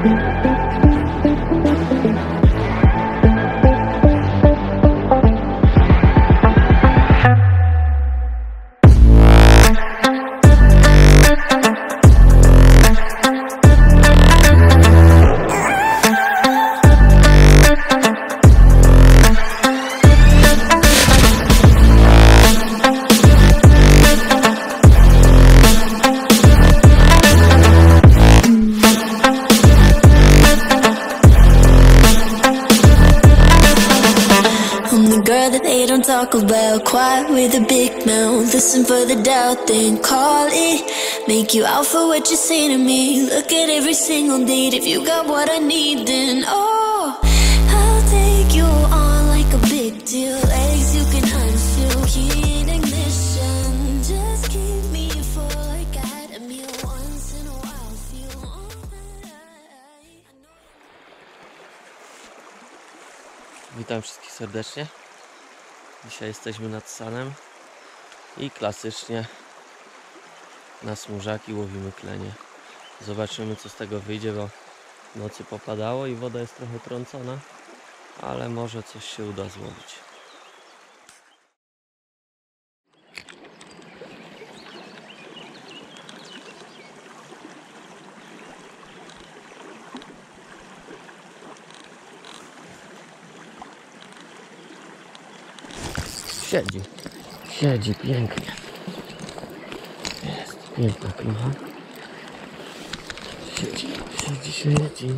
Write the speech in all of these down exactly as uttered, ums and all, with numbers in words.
Talk about quiet with a big mouth. Listen for the doubt, then call it. Make you out for what you say to me. Look at every single date. If you got what I need, then oh, I'll take you on like a big deal. Legs you can unshoe, key in ignition. Just keep me full like I had a meal once in a while. Feel all that I, I know. Witam wszystkich serdecznie. Dzisiaj jesteśmy nad Sanem i klasycznie na smużaki łowimy klenie. Zobaczymy, co z tego wyjdzie, bo w nocy popadało i woda jest trochę trącona, ale może coś się uda złowić. Siedzi, siedzi pięknie. Jest piękna klucha. Siedzi, siedzi, siedzi.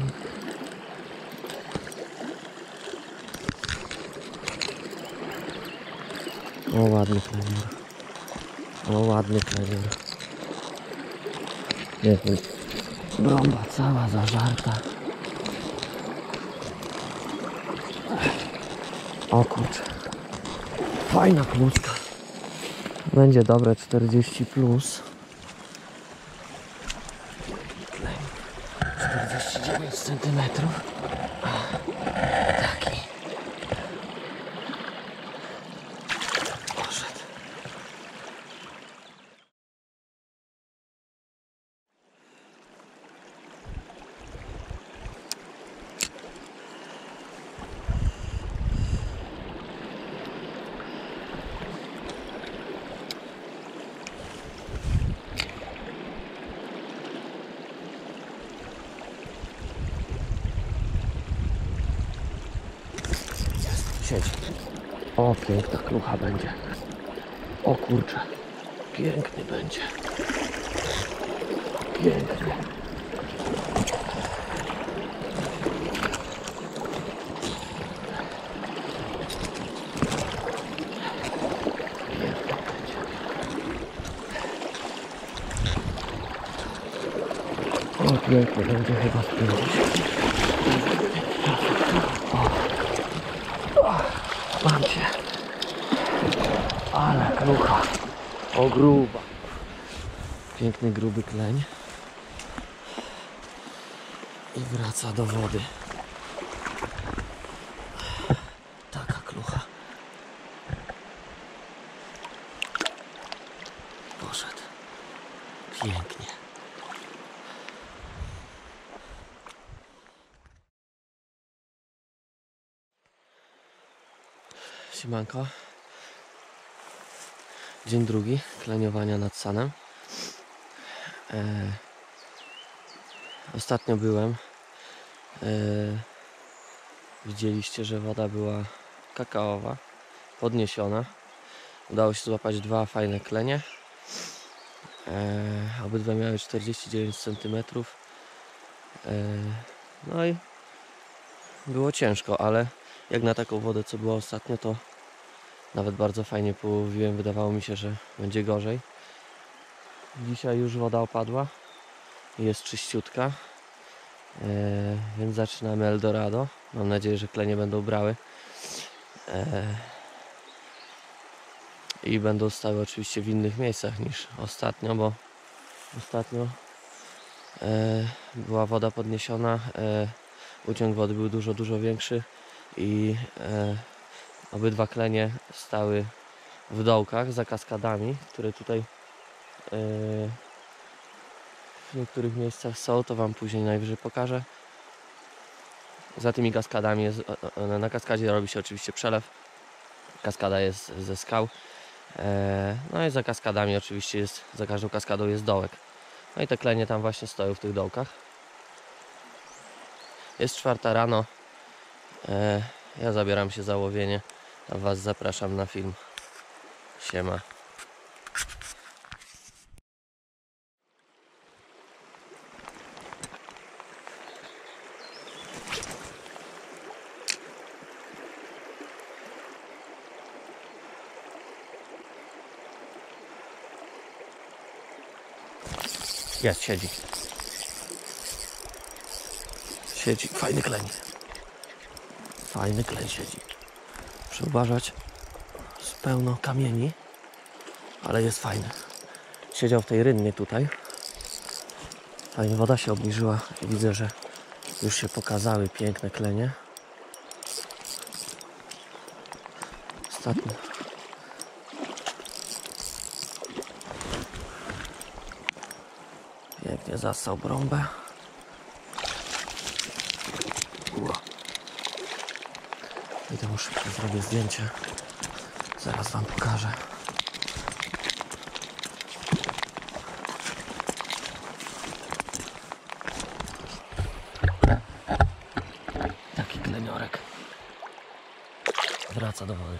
O, ładny klenior. O, ładny klenior. Jest brąba cała zażarta. O kurczę. Fajna kluczka. Będzie dobre czterdzieści plus. czterdzieści dziewięć centymetrów. Taki. Poszedł. Siedzi. O, piękna klucha będzie. O kurczę. Piękny będzie. Piękny. O, piękny będzie chyba z pięćdziesiąt. Mam cię. Ale klucha. O, gruba. Piękny, gruby kleń. I wraca do wody. Taka klucha. Poszedł. Pięknie. Siemanko. Dzień drugi kleniowania nad Sanem. E, ostatnio byłem. E, widzieliście, że woda była kakaowa, podniesiona. Udało się złapać dwa fajne klenie. E, obydwa miały czterdzieści dziewięć centymetrów. E, no i było ciężko, ale jak na taką wodę, co było ostatnio, to nawet bardzo fajnie połowiłem. Wydawało mi się, że będzie gorzej. Dzisiaj już woda opadła. Jest czyściutka. E, więc zaczynamy Eldorado. Mam nadzieję, że klenie będą brały. E, I będą stały oczywiście w innych miejscach niż ostatnio, bo ostatnio e, była woda podniesiona. E, uciąg wody był dużo, dużo większy. I e, obydwa klenie stały w dołkach za kaskadami, które tutaj e, w niektórych miejscach są. To wam później najwyżej pokażę. Za tymi kaskadami jest, na kaskadzie robi się oczywiście przelew. Kaskada jest ze skał. No i za kaskadami oczywiście jest, za każdą kaskadą jest dołek. No i te klenie tam właśnie stoją w tych dołkach. Jest czwarta rano. Ja zabieram się za łowienie, a Was zapraszam na film. Siema. Jest, siedzi. Siedzi, fajny kleń. Fajny kleń siedzi. Muszę uważać, z pełno kamieni, ale jest fajny. Siedział w tej rynnie tutaj. Fajnie, woda się obniżyła i widzę, że już się pokazały piękne klenie. Ostatnio. Pięknie zassał brąbę. I to muszę zrobić zdjęcie. Zaraz Wam pokażę. Taki kleniorek. Wraca do wody.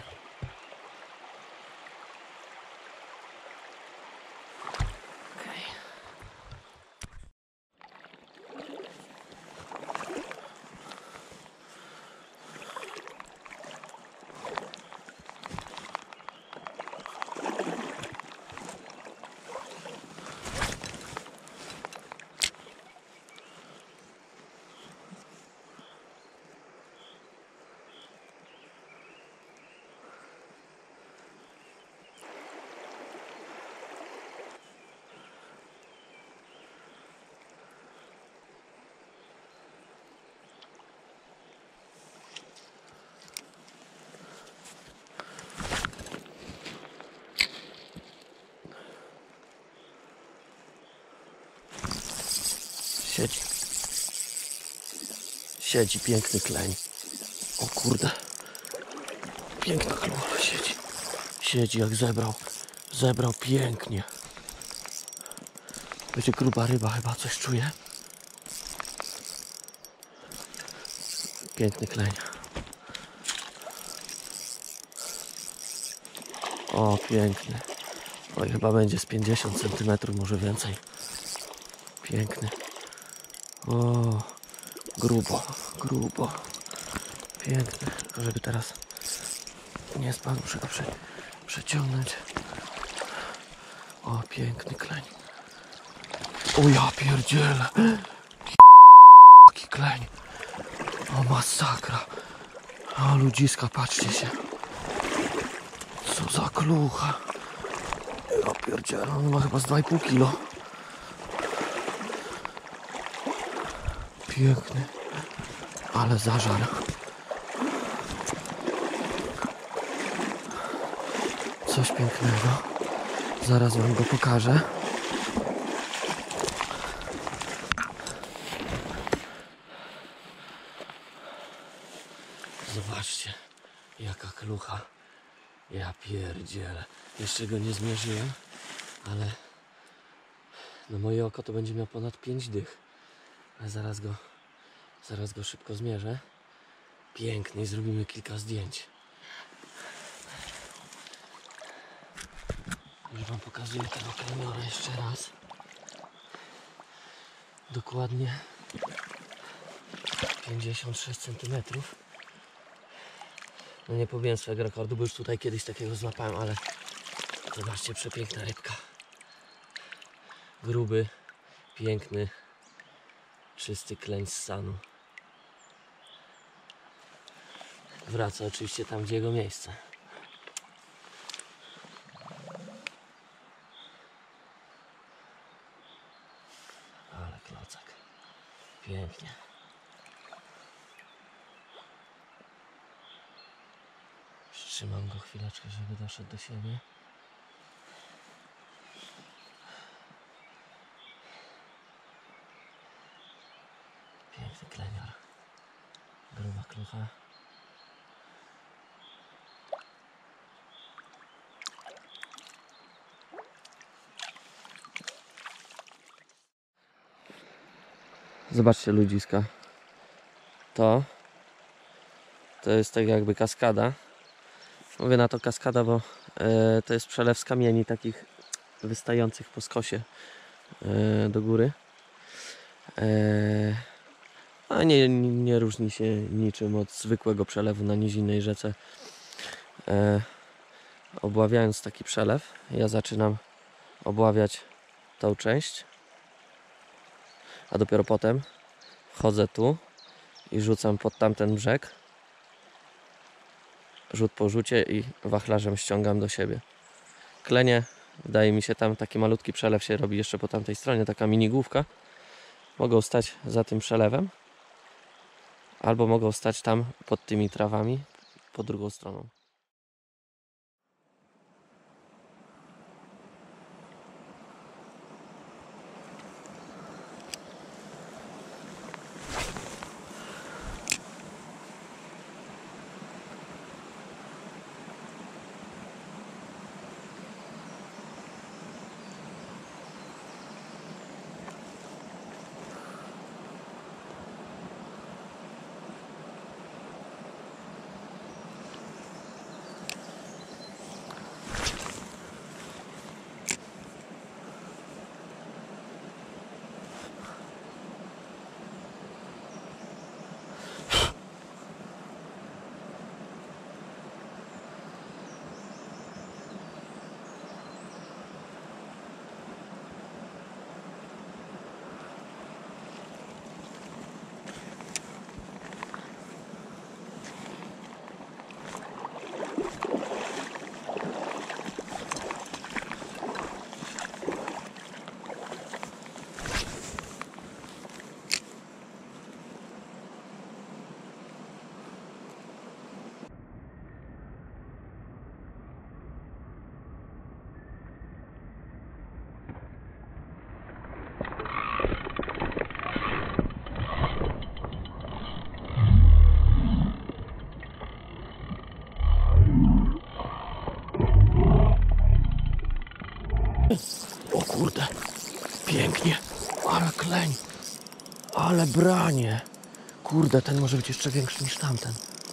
Siedzi. Siedzi piękny kleń. O kurde. Piękna klucha siedzi. Siedzi jak zebrał. Zebrał pięknie. Będzie gruba ryba, chyba coś czuje. Piękny kleń. O, piękny. Oj, chyba będzie z pięćdziesiąt centymetrów, może więcej. Piękny. O, grubo, grubo. Piękny. Tylko żeby teraz nie spadł, muszę go prze, przeciągnąć. O, piękny kleń. O, ja pierdzielę. Taki kleń. O, masakra. O, ludziska, patrzcie się. Co za klucha. Ja pierdzielę, on ma chyba z dwa i pół kilo. Piękny, ale zażar. Coś pięknego. Zaraz Wam go pokażę. Zobaczcie, jaka klucha. Ja pierdzielę. Jeszcze go nie zmierzyłem, ale na moje oko to będzie miał ponad pięć dych. Ale zaraz go, zaraz go szybko zmierzę. Pięknie i zrobimy kilka zdjęć. Już Wam pokazuję tego kleniora jeszcze raz. Dokładnie pięćdziesiąt sześć centymetrów. No nie pobiłem swojego rekordu, bo już tutaj kiedyś takiego złapałem, ale zobaczcie, przepiękna rybka. Gruby, piękny, czysty kleń z sanu. Wraca oczywiście tam, gdzie jego miejsce. Ale klocek. Pięknie. Przytrzymam go chwileczkę, żeby doszedł do siebie. Piękny klenior. klucha. Zobaczcie ludziska. To to jest tak jakby kaskada. Mówię na to kaskada, bo e, to jest przelew z kamieni takich wystających po skosie e, do góry. E, a nie, nie różni się niczym od zwykłego przelewu na nizinnej rzece. E, obławiając taki przelew, ja zaczynam obławiać tą część, a dopiero potem wchodzę tu i rzucam pod tamten brzeg, rzut po rzucie i wachlarzem ściągam do siebie. Klenie, wydaje mi się, tam taki malutki przelew się robi jeszcze po tamtej stronie, taka minigłówka. Mogą stać za tym przelewem, albo mogą stać tam pod tymi trawami pod drugą stroną. O kurde, pięknie, ale kleń, ale branie. Kurde, ten może być jeszcze większy niż tamten.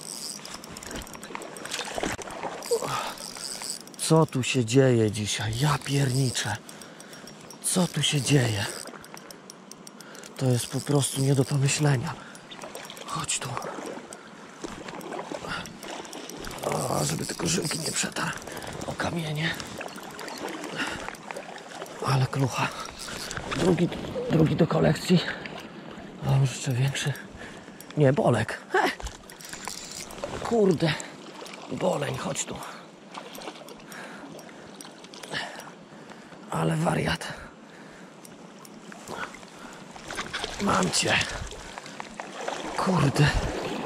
Co tu się dzieje dzisiaj? Ja pierniczę. Co tu się dzieje? To jest po prostu nie do pomyślenia. Chodź tu. O, żeby tylko żyłki nie przetarł o kamienie. Ale klucha. Drugi, drugi do kolekcji. O, może jeszcze większy. Nie, bolek. He. Kurde. Boleń, chodź tu. Ale wariat. Mam cię. Kurde.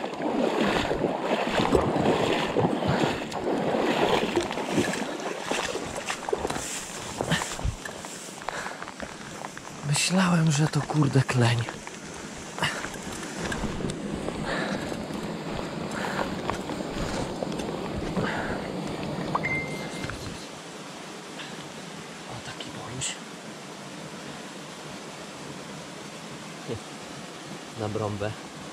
Myślałem, że to kurde kleń. O, taki boluś. Na brąbę.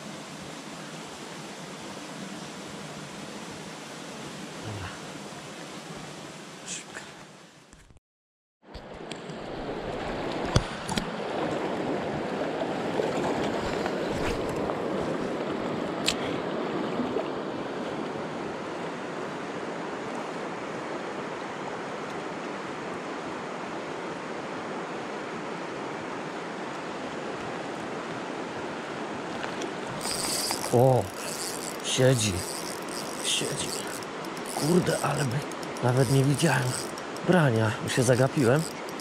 Dobra. Szybko. O, siedzi, siedzi. Kurde, ale by nawet nie widziałem brania. Już się zagapiłem.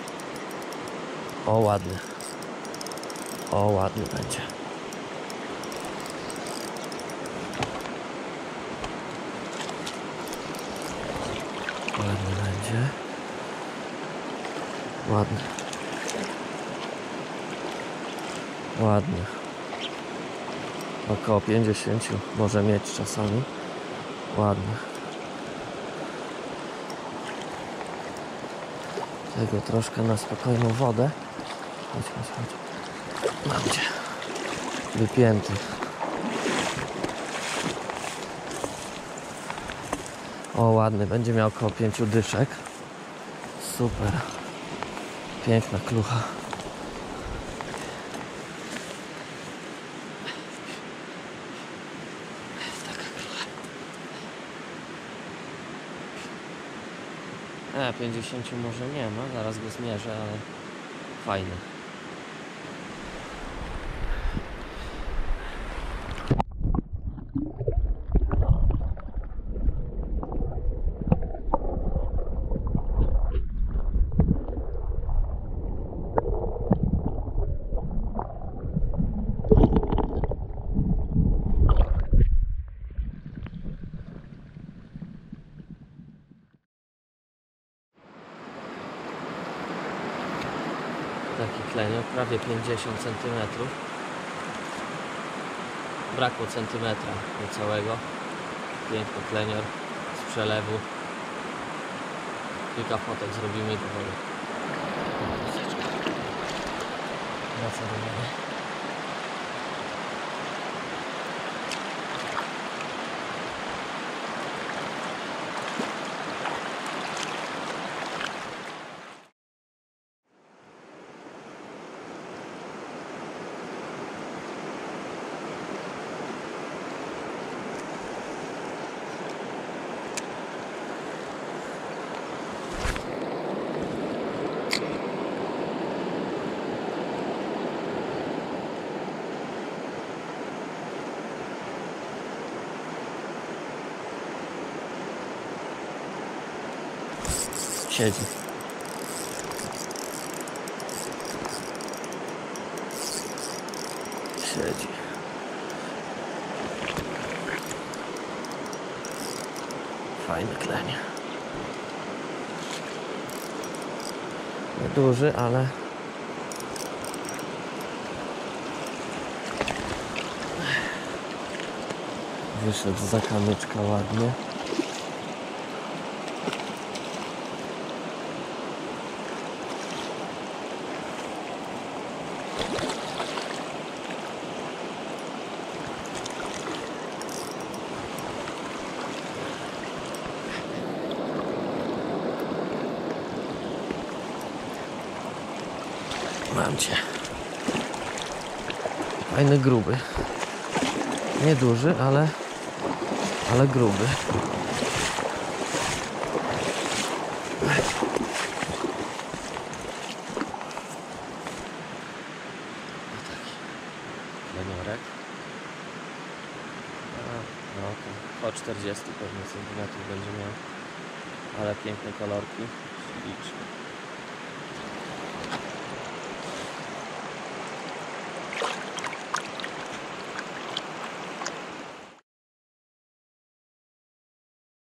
O, ładny. O, ładny będzie. Ładny będzie. Ładny. Około pięćdziesiąt może mieć czasami. Ładnie. Tego troszkę na spokojną wodę. Chodź, chodź, chodź. Mam cię. Wypięty. O, ładny. Będzie miał około pięciu dyszek. Super. Piękna klucha. Taka klucha. E, pięćdziesięciu może nie ma. Zaraz go zmierzę, ale fajny. Taki klenior, prawie pięćdziesiąt centymetrów. Brakło centymetra niecałego. Piękny klenior z przelewu. Kilka fotek zrobimy do wody. Wraca do wody. Siedzi. Siedzi. Fajny klenie. Nieduży, ale wyszedł za kamyczka ładnie. Mam cię. Fajny, gruby. Nieduży, ale ale gruby. Kleniorek. No, po czterdzieści pewnie centymetrów będzie miał. Ale piękne kolorki. Śliczne.